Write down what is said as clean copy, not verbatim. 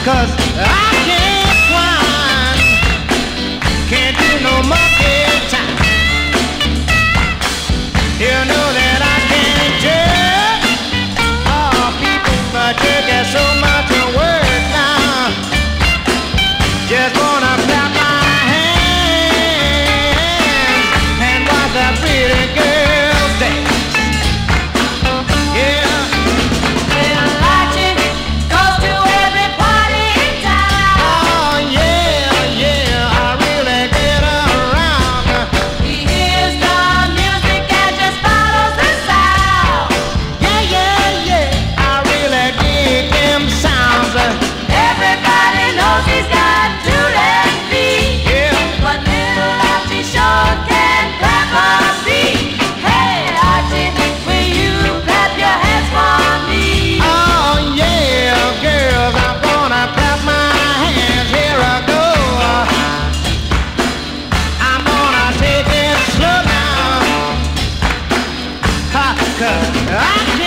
'cause I can't whine, can't do no monkey time. You know that I can't judge people, but you get so much work now. Just wanna clap my hands and watch that pretty girl dance. Yeah. Well, Archie goes to every party in town. Oh yeah, yeah, I really get around. He hears the music and just follows the sound. Yeah, yeah, yeah, I really dig them sounds. Everybody knows he's got two left feet, Yeah. but little Archie sure can clap a beat. Hey, Archie, will you clap your hands for me? Oh yeah, girls, I'm gonna clap my hands. Here I go. I'm gonna take it slow now. 'Cause I can't